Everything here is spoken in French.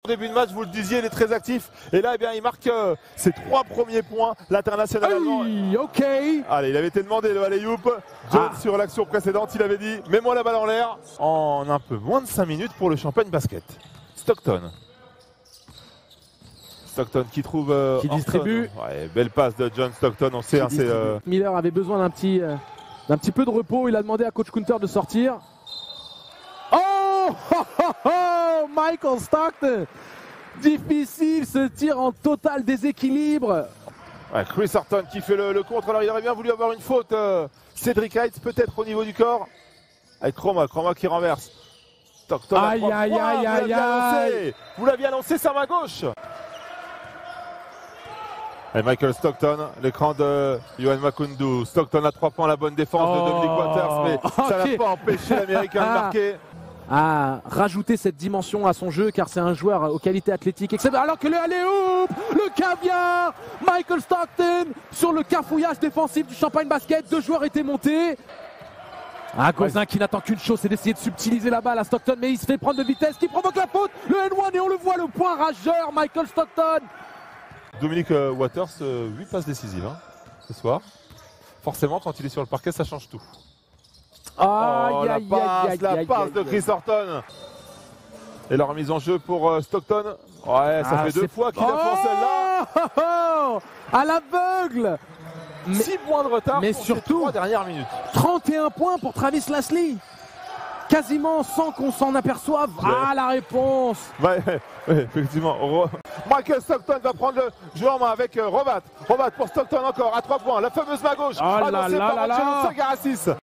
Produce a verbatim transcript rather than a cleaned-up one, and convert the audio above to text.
début de match, vous le disiez, il est très actif. Et là, eh bien, il marque euh, ses trois premiers points, l'international allemand. Aïe, ok. Allez, il avait été demandé le alley-oop. Jones, Ah. sur l'action précédente, il avait dit « Mets-moi la balle en l'air » en un peu moins de cinq minutes pour le Champagne Basket. Stockton. Stockton qui trouve euh, Qui Horton. distribue. Ouais, belle passe de John Stockton, on sait. Hein, c'est, euh... Miller avait besoin d'un petit, euh, d'un petit peu de repos. Il a demandé à coach Kunter de sortir. Oh, oh, oh, oh Michael Stockton. Difficile ce tir en total déséquilibre. Ouais, Chris Horton qui fait le, le contre. Alors il aurait bien voulu avoir une faute. Euh, Cedric Heights peut-être au niveau du corps. Avec Chroma, Chroma qui renverse. Stockton à Aïe, trois aïe, points. aïe, Vous aïe, l'aviez aïe. annoncé. Vous l'aviez annoncé, sa main gauche. Et Michael Stockton, l'écran de Yohan Makundu. Stockton à trois points, la bonne défense Oh. de Dominic Waters, mais ça n'a Okay. pas empêché l'Américain de marquer. À rajouter cette dimension à son jeu car c'est un joueur aux qualités athlétiques exceptionnelles. Alors que le alley-oop, le caviar, Michael Stockton sur le cafouillage défensif du Champagne Basket. Deux joueurs étaient montés. Ah, Gauzin qui n'attend qu'une chose, c'est d'essayer de subtiliser la balle à Stockton, mais il se fait prendre de vitesse, qui provoque la faute. Le N un et on le voit, le point rageur, Michael Stockton. Dominic euh, Waters, euh, huit passes décisives hein, ce soir. Forcément, quand il est sur le parquet, ça change tout. Aïe, Oh, la aïe, passe, aïe, la aïe, passe aïe, de aïe. Chris Horton. Et la remise en jeu pour euh, Stockton. Ouais, ça Ah, fait deux c'est- fois qu'il a fait celle-là. Oh, oh, oh, à l'aveugle. Mais six points de retard mais pour surtout- ces trois dernières minutes. trente et un points pour Travis Lasley. Quasiment sans qu'on s'en aperçoive. Ouais. Ah, la réponse. Ouais, ouais, ouais, effectivement. Ro- Michael Stockton va prendre le jeu en main avec euh, Robat. Robat pour Stockton encore à trois points. La fameuse main gauche. Oh là annoncée là par là là. Angelo Sagarassis.